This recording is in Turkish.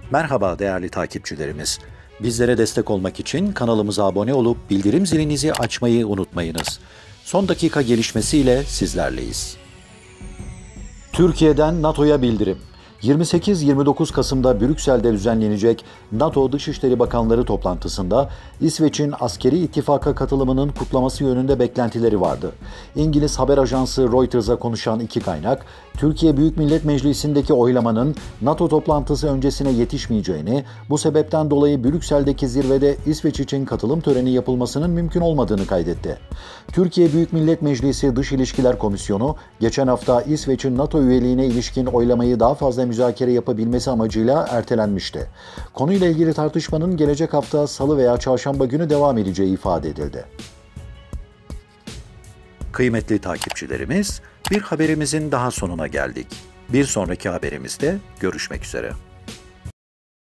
Merhaba değerli takipçilerimiz. Bizlere destek olmak için kanalımıza abone olup bildirim zilinizi açmayı unutmayınız. Son dakika gelişmesiyle sizlerleyiz. Türkiye'den NATO'ya bildirim. 28-29 Kasım'da Brüksel'de düzenlenecek NATO Dışişleri Bakanları toplantısında İsveç'in askeri ittifaka katılımının kutlaması yönünde beklentileri vardı. İngiliz haber ajansı Reuters'a konuşan iki kaynak, Türkiye Büyük Millet Meclisi'ndeki oylamanın NATO toplantısı öncesine yetişmeyeceğini, bu sebepten dolayı Brüksel'deki zirvede İsveç için katılım töreni yapılmasının mümkün olmadığını kaydetti. Türkiye Büyük Millet Meclisi Dış İlişkiler Komisyonu, geçen hafta İsveç'in NATO üyeliğine ilişkin oylamayı daha fazla müzakere yapabilmesi amacıyla ertelenmişti. Konuyla ilgili tartışmanın gelecek hafta Salı veya Çarşamba günü devam edeceği ifade edildi. Kıymetli takipçilerimiz, bir haberimizin daha sonuna geldik. Bir sonraki haberimizde görüşmek üzere.